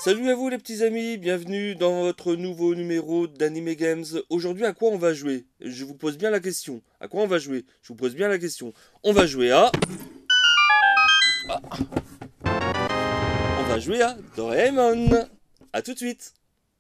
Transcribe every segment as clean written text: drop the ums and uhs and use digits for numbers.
Salut à vous les petits amis, bienvenue dans votre nouveau numéro d'Anime Games. Aujourd'hui, à quoi on va jouer? Je vous pose bien la question. À quoi on va jouer? Je vous pose bien la question. On va jouer à... On va jouer à Doraemon. A tout de suite.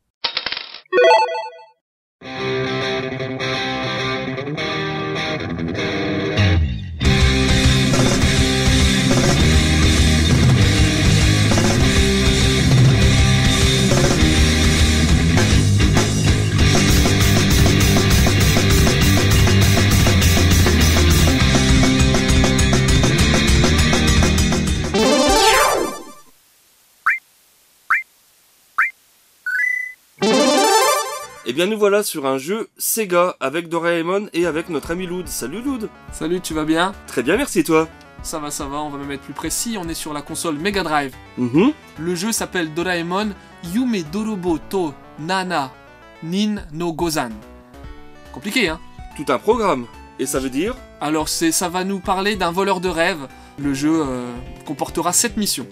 Eh bien nous voilà sur un jeu Sega avec Doraemon et avec notre ami Loud. Salut Loud. Salut, tu vas bien? Très bien, merci et toi? Ça va, on va même être plus précis, on est sur la console Mega Drive. Le jeu s'appelle Doraemon Yume Dorobo to Nana Nin no Gozan. Compliqué, hein? Tout un programme. Et ça veut dire? Alors ça va nous parler d'un voleur de rêve. Le jeu comportera 7 missions.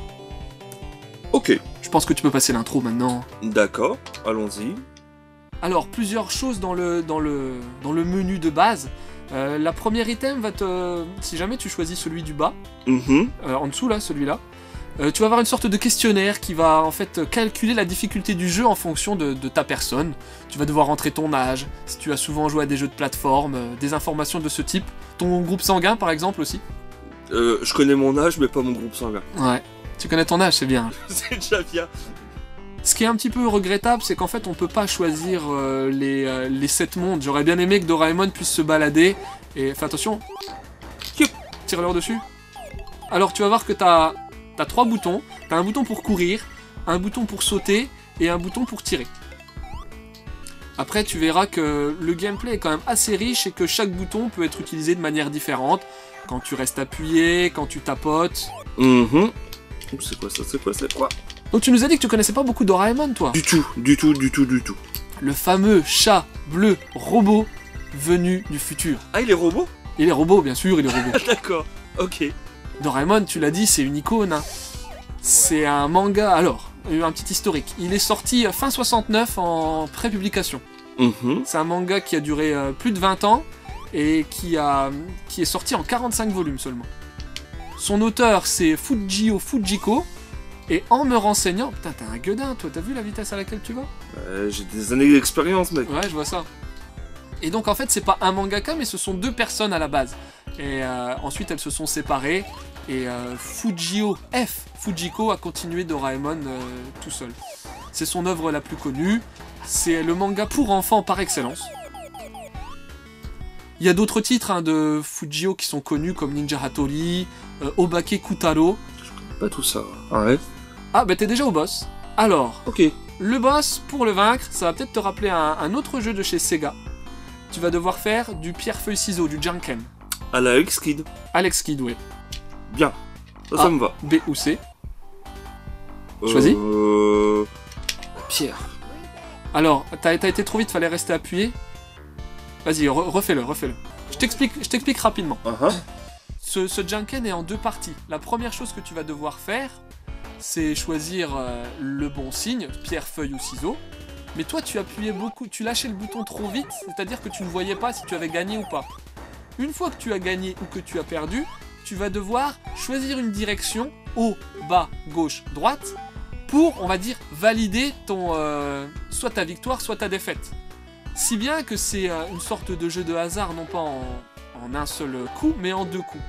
Ok. Je pense que tu peux passer l'intro maintenant. D'accord, allons-y. Alors, plusieurs choses dans le menu de base. La première item va te... Si jamais tu choisis celui du bas, en dessous là, celui-là, tu vas avoir une sorte de questionnaire qui va en fait calculer la difficulté du jeu en fonction de ta personne. Tu vas devoir entrer ton âge, si tu as souvent joué à des jeux de plateforme, des informations de ce type. Ton groupe sanguin par exemple aussi. Je connais mon âge mais pas mon groupe sanguin. Ouais, tu connais ton âge, c'est bien. C'est déjà bien. Ce qui est un petit peu regrettable, c'est qu'en fait on peut pas choisir les 7 mondes. J'aurais bien aimé que Doraemon puisse se balader et... Fais attention. Tire-leur dessus. Alors tu vas voir que t'as 3 boutons. T'as un bouton pour courir, un bouton pour sauter et un bouton pour tirer. Après tu verras que le gameplay est quand même assez riche et que chaque bouton peut être utilisé de manière différente. Quand tu restes appuyé, quand tu tapotes. C'est quoi ça? C'est quoi? Donc tu nous as dit que tu connaissais pas beaucoup Doraemon, toi? Du tout. Le fameux chat bleu robot venu du futur. Ah, il est robot? Il est robot, bien sûr, il est robot. D'accord, ok. Doraemon, tu l'as dit, c'est une icône. Hein. C'est un manga... Alors, un petit historique. Il est sorti fin 69 en pré-publication. C'est un manga qui a duré plus de 20 ans et qui est sorti en 45 volumes seulement. Son auteur, c'est Fujio Fujiko. Et en me renseignant... Putain, t'es un gueudin, toi, t'as vu la vitesse à laquelle tu vas? J'ai des années d'expérience, mec. Ouais, je vois ça. Et donc, en fait, c'est pas un mangaka, mais ce sont 2 personnes à la base. Et ensuite, elles se sont séparées. Et Fujiko a continué Doraemon tout seul. C'est son œuvre la plus connue. C'est le manga pour enfants par excellence. Il y a d'autres titres de Fujio qui sont connus, comme Ninja Hattori, Obake Kutaro. Je connais pas tout ça. Ouais. Ah, bah t'es déjà au boss. Alors, ok. Le boss, pour le vaincre, ça va peut-être te rappeler un autre jeu de chez Sega. Tu vas devoir faire du pierre-feuille-ciseau, du Janken. À la Alex Kidd. Alex Kidd, ouais. Bien. Ça me va. B ou C. Choisis. Pierre. Alors, t'as été trop vite, fallait rester appuyé. Vas-y, refais-le. Je t'explique rapidement. Ce Janken est en 2 parties. La première chose que tu vas devoir faire, c'est choisir le bon signe, pierre, feuille ou ciseau. Mais toi, tu appuyais beaucoup, tu lâchais le bouton trop vite, c'est-à-dire que tu ne voyais pas si tu avais gagné ou pas. Une fois que tu as gagné ou que tu as perdu, tu vas devoir choisir une direction, haut, bas, gauche, droite, pour, on va dire, valider ton soit ta victoire, soit ta défaite. Si bien que c'est une sorte de jeu de hasard, non pas en un seul coup, mais en 2 coups.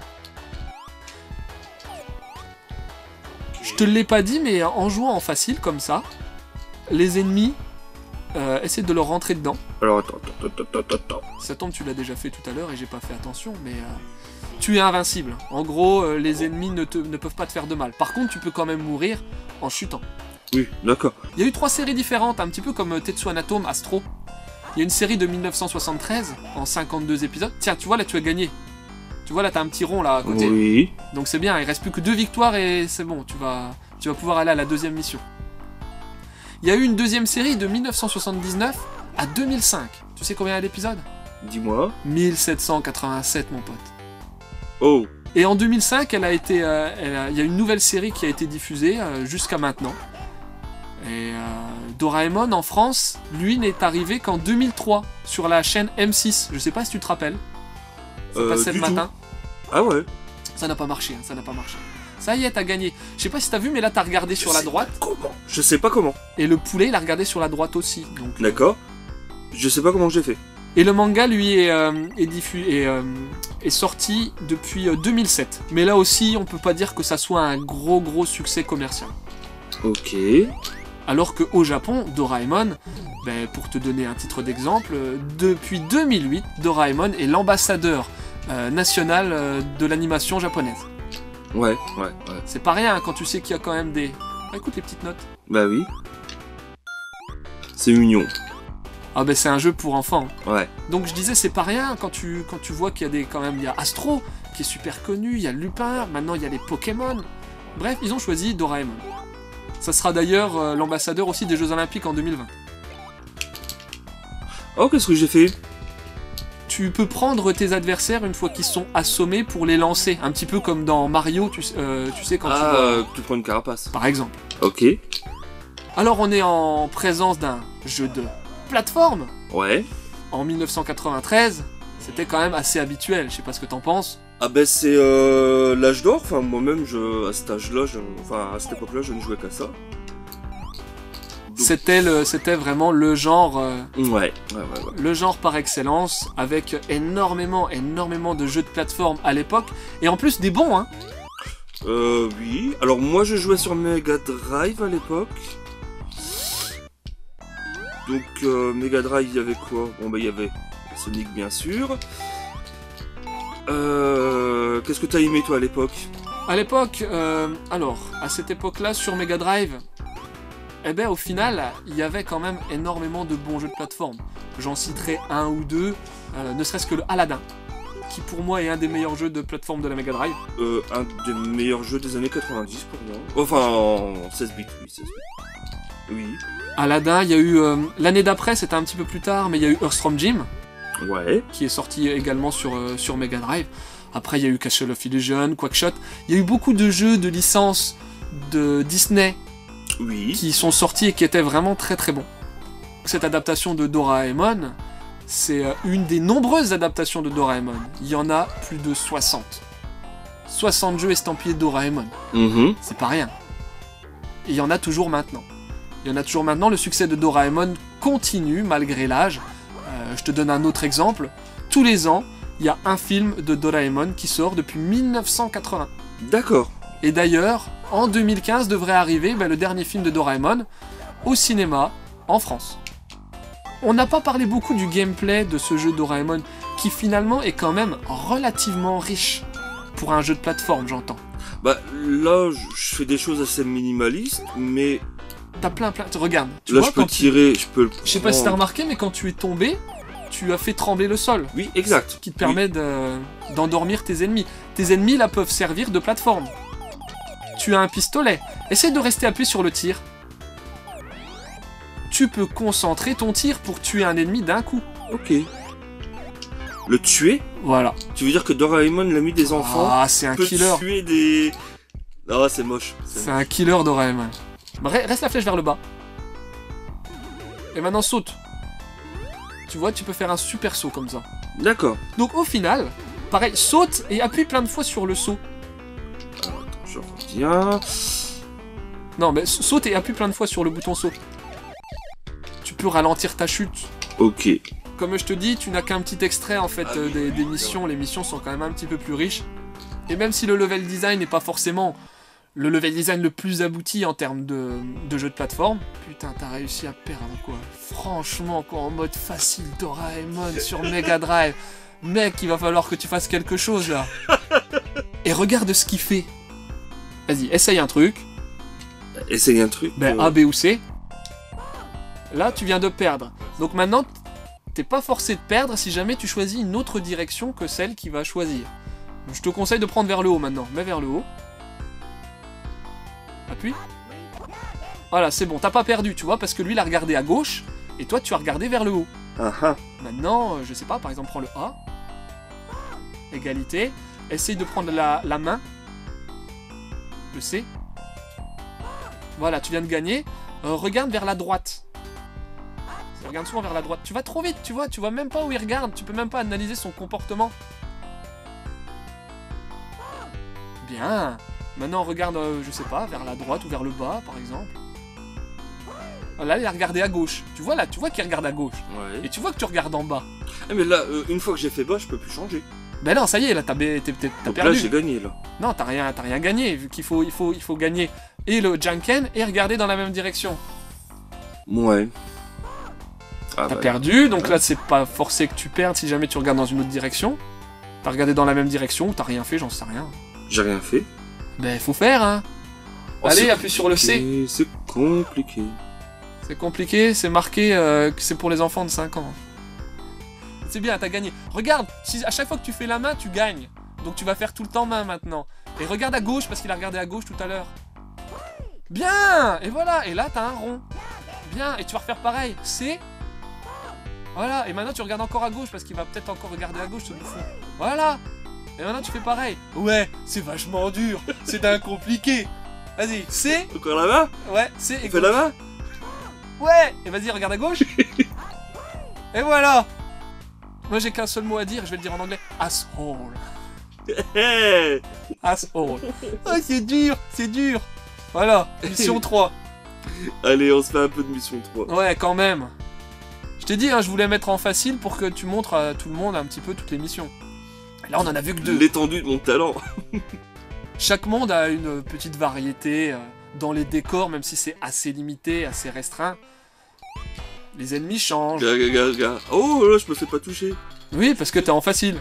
Je te l'ai pas dit, mais en jouant en facile comme ça, les ennemis essaient de leur rentrer dedans. Alors attends. Ça tombe, tu l'as déjà fait tout à l'heure et j'ai pas fait attention, mais tu es invincible. En gros, les ennemis ne peuvent pas te faire de mal. Par contre, tu peux quand même mourir en chutant. Oui, d'accord. Il y a eu 3 séries différentes, un petit peu comme Tetsuya Tome Astro. Il y a une série de 1973 en 52 épisodes. Tiens, tu vois là, tu as gagné. Tu vois là, t'as un petit rond là à côté. Oui. Donc c'est bien, il reste plus que 2 victoires et c'est bon, tu vas pouvoir aller à la 2e mission. Il y a eu une 2e série de 1979 à 2005. Tu sais combien il y a d'épisodes? Dis-moi. 1787, mon pote. Oh. Et en 2005, il y a une nouvelle série qui a été diffusée jusqu'à maintenant. Et Doraemon en France, lui, n'est arrivé qu'en 2003 sur la chaîne M6. Je sais pas si tu te rappelles. Ça passait le matin. Ah ouais. Ça n'a pas marché, hein, ça n'a pas marché. Ça y est, t'as gagné. Je sais pas si t'as vu, mais là t'as regardé sur la droite. Comment? Je sais pas comment. Et le poulet, il a regardé sur la droite aussi. D'accord. Je sais pas comment j'ai fait. Et le manga, lui, est sorti depuis 2007. Mais là aussi, on peut pas dire que ça soit un gros succès commercial. Ok. Alors qu'au Japon, Doraemon, ben, pour te donner un titre d'exemple, depuis 2008, Doraemon est l'ambassadeur national de l'animation japonaise. Ouais. C'est pas rien hein, quand tu sais qu'il y a quand même des... Ah, écoute les petites notes. Bah oui. C'est mignon. Ah ben c'est un jeu pour enfants. Ouais. Donc je disais c'est pas rien quand tu vois qu'il y a des quand même il y a Astro qui est super connu, il y a Lupin, maintenant il y a les Pokémon. Bref, ils ont choisi Doraemon. Ça sera d'ailleurs l'ambassadeur aussi des Jeux Olympiques en 2020. Oh, qu'est-ce que j'ai fait? Tu peux prendre tes adversaires une fois qu'ils sont assommés pour les lancer, un petit peu comme dans Mario, tu sais quand tu prends une carapace. Par exemple. Ok. Alors on est en présence d'un jeu de plateforme. Ouais. En 1993, c'était quand même assez habituel, je sais pas ce que t'en penses. Ah ben c'est l'âge d'or, enfin moi-même à cet âge-là, à cette époque-là, je ne jouais qu'à ça. Donc... C'était vraiment le genre... Ouais. Le genre par excellence, avec énormément de jeux de plateforme à l'époque, et en plus des bons, hein. Oui. Alors moi je jouais sur Mega Drive à l'époque. Donc Mega Drive, il y avait quoi? Bon bah il y avait Sonic bien sûr. Qu'est-ce que t'as aimé toi à l'époque? À l'époque, alors, à cette époque-là, sur Mega Drive, eh ben au final, il y avait quand même énormément de bons jeux de plateforme. J'en citerai un ou deux, ne serait-ce que le Aladdin, qui pour moi est un des meilleurs jeux de plateforme de la Mega Drive. Un des meilleurs jeux des années 90 pour moi. Enfin, en 16 bits, oui, 16 bits. Oui. Aladdin, il y a eu... l'année d'après, c'était un petit peu plus tard, mais il y a eu Earthworm Jim. Ouais. Qui est sorti également sur Mega Drive. Après, il y a eu Castle of Illusion, Quackshot. Il y a eu beaucoup de jeux de licence de Disney qui sont sortis et qui étaient vraiment très bons. Cette adaptation de Doraemon, c'est une des nombreuses adaptations de Doraemon. Il y en a plus de 60. 60 jeux estampillés de Doraemon. C'est pas rien. Et il y en a toujours maintenant. Le succès de Doraemon continue malgré l'âge. Je te donne un autre exemple. Tous les ans, il y a un film de Doraemon qui sort depuis 1980. D'accord. Et d'ailleurs, en 2015 devrait arriver le dernier film de Doraemon au cinéma en France. On n'a pas parlé beaucoup du gameplay de ce jeu Doraemon qui finalement est quand même relativement riche. Pour un jeu de plateforme, j'entends. Bah là, je fais des choses assez minimalistes, mais... T'as plein... Regarde. Tu vois, je peux tirer, je peux le prendre. Je sais pas si t'as remarqué, mais quand tu es tombé, tu as fait trembler le sol. Oui, exact. Qui te permet d'endormir tes ennemis. Tes ennemis, là, peuvent servir de plateforme. Tu as un pistolet. Essaye de rester appuyé sur le tir. Tu peux concentrer ton tir pour tuer un ennemi d'un coup. Ok. Le tuer? Voilà. Tu veux dire que Doraemon, l'ami des enfants, c'est un peut killer. Tuer des... Ah, c'est moche. C'est un killer Doraemon. Reste la flèche vers le bas. Et maintenant saute. Tu vois, tu peux faire un super saut comme ça. D'accord. Donc au final, pareil, saute et appuie plein de fois sur le saut. Alors, attends, je reviens. Non, mais saute et appuie plein de fois sur le bouton saut. Tu peux ralentir ta chute. Ok. Comme je te dis, tu n'as qu'un petit extrait en fait des missions. Les missions sont quand même un petit peu plus riches. Et même si le level design n'est pas forcément le level design le plus abouti en termes de jeu de plateforme, putain, t'as réussi à perdre quoi. Franchement, quoi, en mode facile Doraemon sur Mega Drive. Mec, il va falloir que tu fasses quelque chose là. Et regarde ce qu'il fait. Vas-y, essaye un truc. Essaye un truc. A, B ou C. Là, tu viens de perdre. Donc maintenant, t'es pas forcé de perdre si jamais tu choisis une autre direction que celle qu'il va choisir. Donc, je te conseille de prendre vers le haut maintenant. Mets vers le haut. Appuie. Voilà, c'est bon, t'as pas perdu, tu vois, parce que lui, il a regardé à gauche, et toi, tu as regardé vers le haut. Maintenant, je sais pas, par exemple, prends le A. Égalité. Essaye de prendre la main. Le C. Voilà, tu viens de gagner. regarde vers la droite. Il regarde souvent vers la droite. Tu vas trop vite, tu vois même pas où il regarde. Tu peux même pas analyser son comportement. Bien. Maintenant, regarde, je sais pas, vers la droite ou vers le bas, par exemple. Là, il a regardé à gauche. Tu vois qu'il regarde à gauche. Ouais. Et tu vois que tu regardes en bas. Ah, mais là, une fois que j'ai fait bas, je peux plus changer. Ben non, ça y est, là, t'as Donc perdu. là, j'ai gagné, là. Non, t'as rien gagné, vu qu'il faut gagner et le Janken et regarder dans la même direction. Ouais. Ah, T'as perdu, donc là, c'est pas forcé que tu perdes si jamais tu regardes dans une autre direction. T'as regardé dans la même direction ou t'as rien fait, j'en sais rien. J'ai rien fait. Ben, faut faire, hein. Oh, Allez, appuie sur le C. C'est compliqué. C'est compliqué, c'est marqué que c'est pour les enfants de 5 ans. C'est bien, t'as gagné. Regarde, si à chaque fois que tu fais la main, tu gagnes. Donc tu vas faire tout le temps main maintenant. Et regarde à gauche, parce qu'il a regardé à gauche tout à l'heure. Bien. Et voilà, et là t'as un rond. Bien, et tu vas refaire pareil. C. Voilà, et maintenant tu regardes encore à gauche, parce qu'il va peut-être encore regarder à gauche ce bouffon. Voilà. Et maintenant tu fais pareil. Ouais, c'est vachement dur. C'est d'un compliqué. Vas-y, C. Encore la main? Ouais, C et Fais la main? Ouais. Et vas-y, regarde à gauche. Et voilà. Moi j'ai qu'un seul mot à dire, je vais le dire en anglais. Asshole. Hey. Asshole. Oh, c'est dur, c'est dur. Voilà, mission 3. Allez, on se fait un peu de mission 3. Ouais, quand même. Je t'ai dit, hein, je voulais mettre en facile pour que tu montres à tout le monde un petit peu toutes les missions. Là, on en a vu que 2. L'étendue de mon talent. Chaque monde a une petite variété dans les décors, même si c'est assez limité, assez restreint. Les ennemis changent. Regarde. Oh là, je me fais pas toucher. Oui, parce que t'es en facile.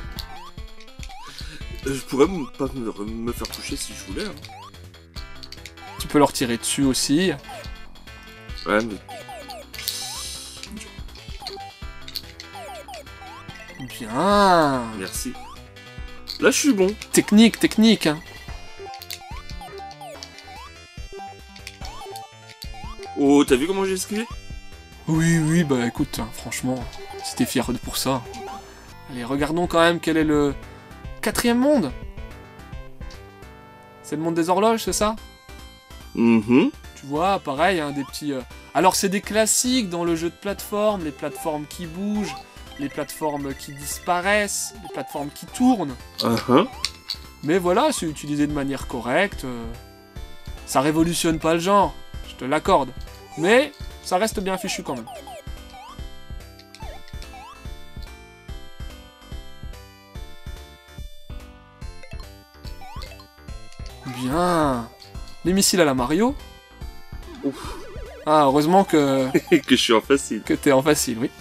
Je pourrais pas me faire toucher si je voulais. Hein. Tu peux leur tirer dessus aussi. Ouais, mais... Bien. Merci. Là, je suis bon. Technique, hein. Oh, t'as vu comment j'ai esquivé? Oui, bah écoute, hein, franchement, si t'es fier pour ça. Allez, regardons quand même quel est le 4e monde. C'est le monde des horloges, c'est ça? Tu Tu vois, pareil, hein, des petits... Alors c'est des classiques dans le jeu de plateforme, les plateformes qui bougent, les plateformes qui disparaissent, les plateformes qui tournent. Mais voilà, c'est utilisé de manière correcte. Ça révolutionne pas le genre, je te l'accorde. Mais ça reste bien fichu quand même. Bien. Les missiles à la Mario. Ouf. Ah, heureusement que... Que je suis en facile. que t'es en facile, oui.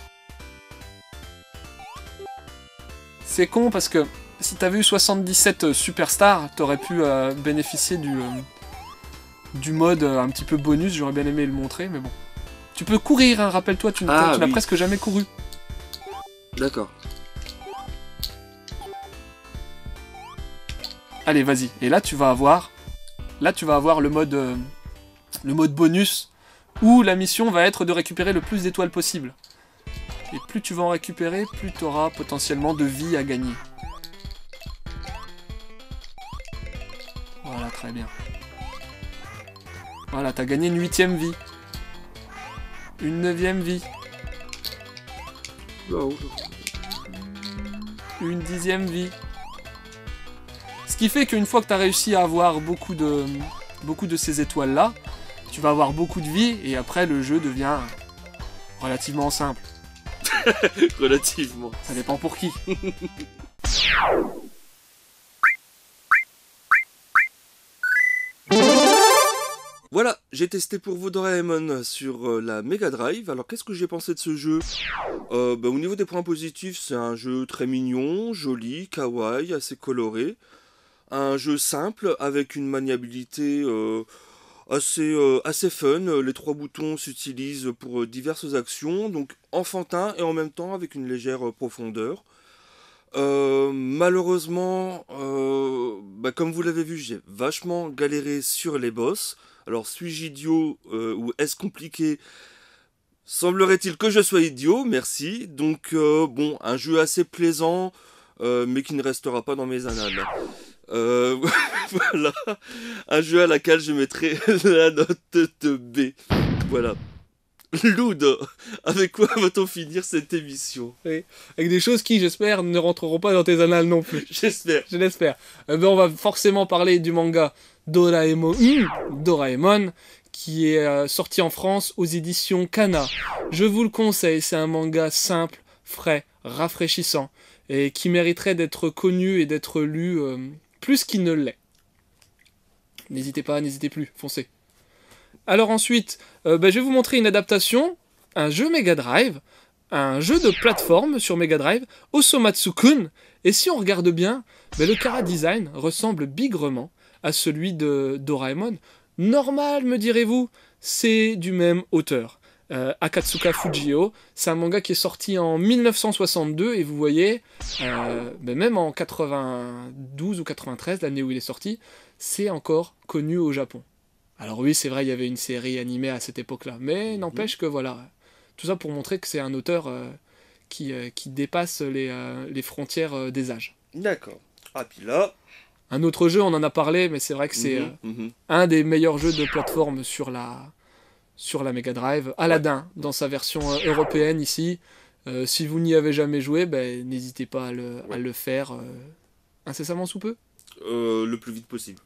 C'est con parce que si t'avais eu 77 superstars, t'aurais pu bénéficier du mode un petit peu bonus, j'aurais bien aimé le montrer, mais bon. Tu peux courir, hein, rappelle-toi, tu n'as oui. presque jamais couru. D'accord. Allez, vas-y. Et là, tu vas avoir le mode bonus, où la mission va être de récupérer le plus d'étoiles possible. Et plus tu vas en récupérer, plus tu auras potentiellement de vie à gagner. Voilà, très bien. Voilà, t'as gagné une 8ème vie. Une 9ème vie. Oh. Une 10ème vie. Ce qui fait qu'une fois que t'as réussi à avoir beaucoup de ces étoiles-là, tu vas avoir beaucoup de vie, et après le jeu devient relativement simple. Relativement. Ça dépend pour qui. Voilà, j'ai testé pour vous Doraemon sur la Mega Drive. Alors qu'est-ce que j'ai pensé de ce jeu? Au niveau des points positifs, c'est un jeu très mignon, joli, kawaii, assez coloré. Un jeu simple avec une maniabilité assez fun. Les 3 boutons s'utilisent pour diverses actions, donc enfantin et en même temps avec une légère profondeur. Malheureusement, comme vous l'avez vu, j'ai vachement galéré sur les boss. Alors suis-je idiot ou est-ce compliqué? Semblerait-il que je sois idiot, merci. Donc un jeu assez plaisant, mais qui ne restera pas dans mes annales. Voilà, un jeu à laquelle je mettrai la note de B. Voilà. Loud, avec quoi va-t-on finir cette émission? Oui. Avec des choses qui, j'espère, ne rentreront pas dans tes annales non plus. J'espère. Je l'espère. On va forcément parler du manga Doraemon, Doraemon, qui est sorti en France aux éditions Kana. Je vous le conseille, c'est un manga simple, frais, rafraîchissant, et qui mériterait d'être connu et d'être lu plus qu'il ne l'est. N'hésitez pas, n'hésitez plus, foncez. Alors ensuite, je vais vous montrer une adaptation, un jeu Mega Drive, un jeu de plateforme sur Mega Drive, Osomatsu-kun, et si on regarde bien, le chara design ressemble bigrement à celui de Doraemon. Normal, me direz-vous, c'est du même auteur. Akatsuka Fujio, c'est un manga qui est sorti en 1962, et vous voyez, même en 92 ou 93, l'année où il est sorti, c'est encore connu au Japon. Alors oui, c'est vrai, il y avait une série animée à cette époque-là, mais n'empêche que voilà, tout ça pour montrer que c'est un auteur qui dépasse les frontières des âges. D'accord. Ah, puis là... Un autre jeu, on en a parlé, mais c'est vrai que c'est un des meilleurs jeux de plateforme sur la Mega Drive. Aladdin, dans sa version européenne ici. Si vous n'y avez jamais joué, n'hésitez pas à le faire incessamment sous peu. Le plus vite possible.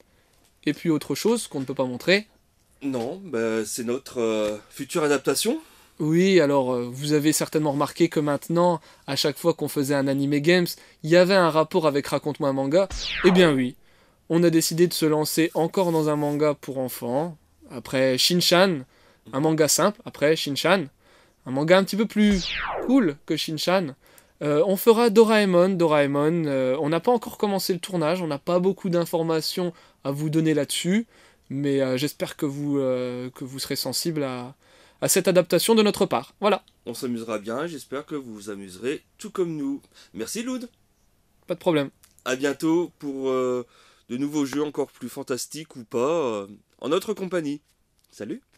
Et puis autre chose qu'on ne peut pas montrer. Non, c'est notre future adaptation. Oui, alors vous avez certainement remarqué que maintenant, à chaque fois qu'on faisait un anime games, il y avait un rapport avec Raconte-moi un manga. Eh bien oui, on a décidé de se lancer encore dans un manga pour enfants. Après Shin-Chan, un manga simple. Après Shin-Chan, un manga un petit peu plus cool que Shin-Chan. On fera Doraemon. On n'a pas encore commencé le tournage, on n'a pas beaucoup d'informations à vous donner là-dessus, mais j'espère que vous serez sensible à cette adaptation de notre part. Voilà. On s'amusera bien, j'espère que vous vous amuserez tout comme nous. Merci Loud. Pas de problème. À bientôt pour de nouveaux jeux encore plus fantastiques ou pas, en notre compagnie. Salut.